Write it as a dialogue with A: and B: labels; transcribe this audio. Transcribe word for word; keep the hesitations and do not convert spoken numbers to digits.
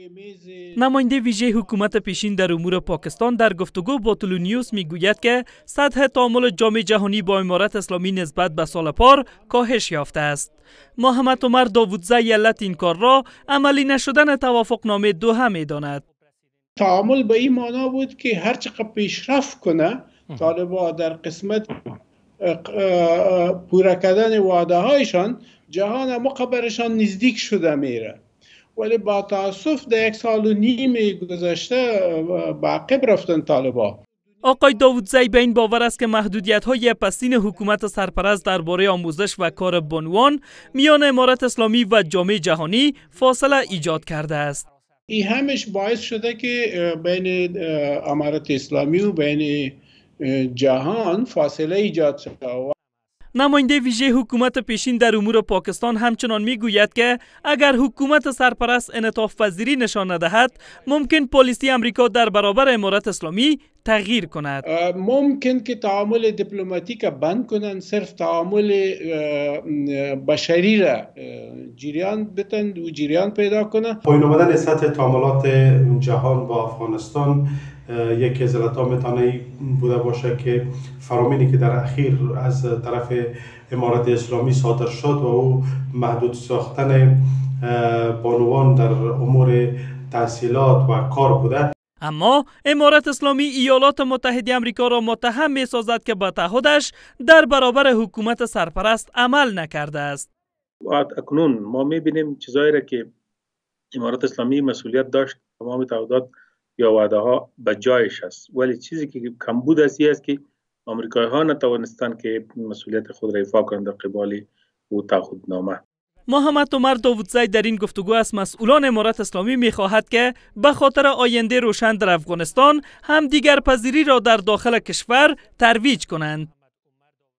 A: نماینده ویژه حکومت پیشین در امور پاکستان در گفتگو با تلونیوس میگوید که سطح تعامل جام جهانی با امارت اسلامی نسبت به سال پار کاهش یافته است. محمد عمر داوودزی علت این کار را عملی نشدن توافقنامه دوحه می‌داند.
B: تعامل به این معنا بود که هر چقدر پیشرفت کنه طالبان در قسمت پورا کردن وعده هایشان جهان مقبرشان نزدیک شده میره، ولی با تاسف در یک سال و نیم گذشته به عقب رفتن طالبان.
A: آقای داوودزی به این باور است که محدودیت‌های پسین حکومت سرپرست درباره آموزش و کار بانوان میان امارت اسلامی و جامعه جهانی فاصله ایجاد کرده است.
B: این همش باعث شده که بین امارت اسلامی و بین جهان فاصله ایجاد شده.
A: نماینده ویژه حکومت پیشین در امور پاکستان همچنان میگوید که اگر حکومت سرپرست انعطاف پذیری نشان ندهد ممکن پالیسی امریکا در برابر امارت اسلامی تغییر کند.
B: ممکن که تعامل دیپلماتیک بند کنند، صرف تعامل بشری را جریان بتن و جریان پیدا کنند.
C: پایین آمدن سطح تعاملات جهان با افغانستان یکی از علتها میتونه بوده باشه که فرامینی که در اخیر از طرف امارت اسلامی صادر شد و او محدود ساختن بانوان در امور تحصیلات و کار بوده.
A: اما امارت اسلامی ایالات متحده آمریکا را متهم می سازد که به تعهدش در برابر حکومت سرپرست عمل نکرده است.
D: اکنون ما می بینیم چیزایی را که امارت اسلامی مسئولیت داشت تمام تعهدات یا وعده ها به جایش است، ولی چیزی که کمبود است است که آمریکایی ها نتوانستند که مسئولیت خود را ایفا کنند در قبال او تعهدنامه.
A: محمد عمر داوودزی در این گفتگو از مسئولان امارت اسلامی می‌خواهد که به خاطر آینده روشن در افغانستان هم دیگر پذیری را در داخل کشور ترویج کنند.